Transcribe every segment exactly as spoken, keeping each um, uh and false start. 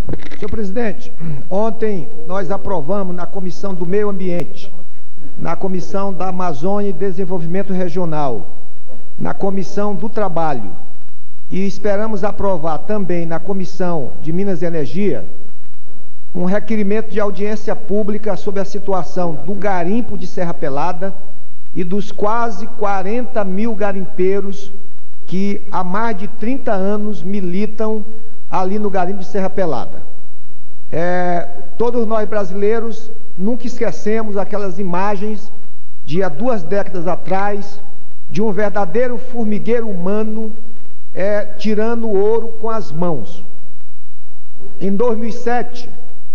Senhor presidente, ontem nós aprovamos na Comissão do Meio Ambiente, na Comissão da Amazônia e Desenvolvimento Regional, na Comissão do Trabalho e esperamos aprovar também na Comissão de Minas e Energia um requerimento de audiência pública sobre a situação do garimpo de Serra Pelada e dos quase quarenta mil garimpeiros que há mais de trinta anos militam ali no garimpo de Serra Pelada. É, todos nós brasileiros nunca esquecemos aquelas imagens de há duas décadas atrás de um verdadeiro formigueiro humano é, tirando ouro com as mãos. Em dois mil e sete,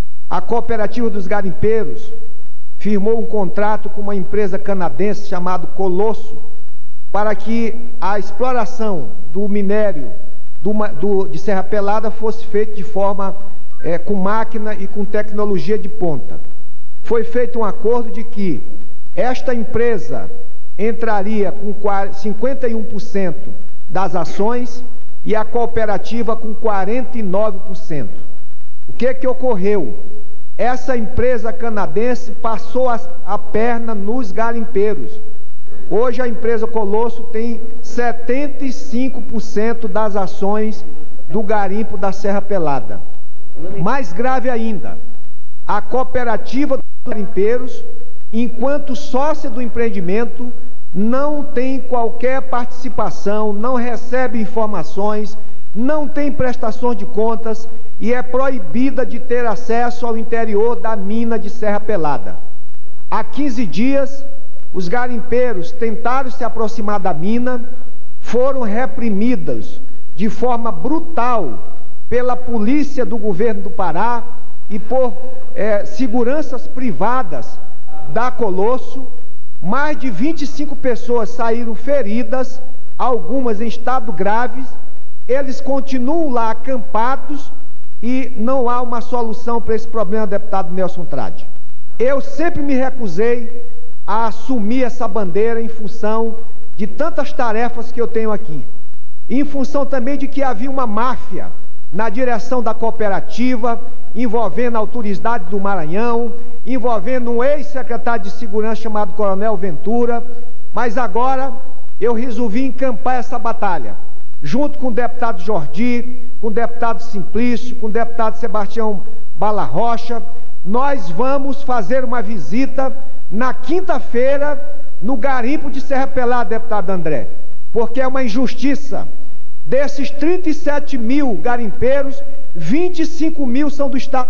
a Cooperativa dos Garimpeiros firmou um contrato com uma empresa canadense chamada Colosso para que a exploração do minério do, do, de Serra Pelada fosse feita de forma é, com máquina e com tecnologia de ponta. Foi feito um acordo de que esta empresa entraria com cinquenta e um por cento das ações e a cooperativa com quarenta e nove por cento. O que que ocorreu? Essa empresa canadense passou a, a perna nos garimpeiros. Hoje a empresa Colosso tem setenta e cinco por cento das ações do garimpo da Serra Pelada. Mais grave ainda, a cooperativa dos garimpeiros, enquanto sócia do empreendimento, não tem qualquer participação, não recebe informações, não tem prestações de contas e é proibida de ter acesso ao interior da mina de Serra Pelada. Há quinze dias, os garimpeiros tentaram se aproximar da mina, foram reprimidos de forma brutal pela polícia do governo do Pará e por é, seguranças privadas da Colosso. Mais de vinte e cinco pessoas saíram feridas, algumas em estado graves. Eles continuam lá acampados e não há uma solução para esse problema, deputado Nelson Trade. Eu sempre me recusei a assumir essa bandeira em função de tantas tarefas que eu tenho aqui, em função também de que havia uma máfia na direção da cooperativa, envolvendo a autoridade do Maranhão, envolvendo um ex-secretário de segurança chamado Coronel Ventura, mas agora eu resolvi encampar essa batalha, junto com o deputado Jordi, com o deputado Simplício, com o deputado Sebastião Bala Rocha. Nós vamos fazer uma visita na quinta-feira no garimpo de Serra Pelada, deputado André, porque é uma injustiça. Desses trinta e sete mil garimpeiros, vinte e cinco mil são do estado.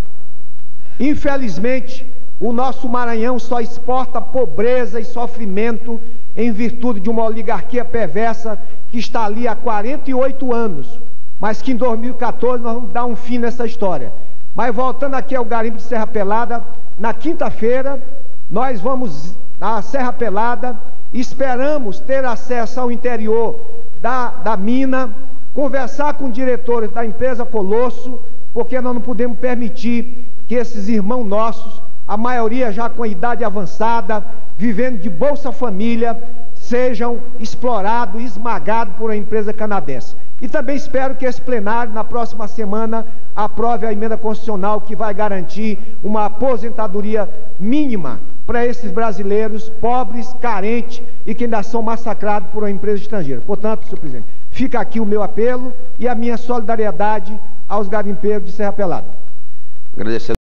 Infelizmente, o nosso Maranhão só exporta pobreza e sofrimento em virtude de uma oligarquia perversa que está ali há quarenta e oito anos, mas que em dois mil e quatorze nós vamos dar um fim nessa história. Mas voltando aqui ao garimpo de Serra Pelada, na quinta-feira nós vamos à Serra Pelada, esperamos ter acesso ao interior da, da mina, conversar com diretores da empresa Colosso, porque nós não podemos permitir que esses irmãos nossos, a maioria já com a idade avançada, vivendo de Bolsa Família, sejam explorados, esmagados por uma empresa canadense. E também espero que esse plenário, na próxima semana, aprove a emenda constitucional que vai garantir uma aposentadoria mínima para esses brasileiros pobres, carentes e que ainda são massacrados por uma empresa estrangeira. Portanto, senhor presidente, fica aqui o meu apelo e a minha solidariedade aos garimpeiros de Serra Pelada. Agradecer.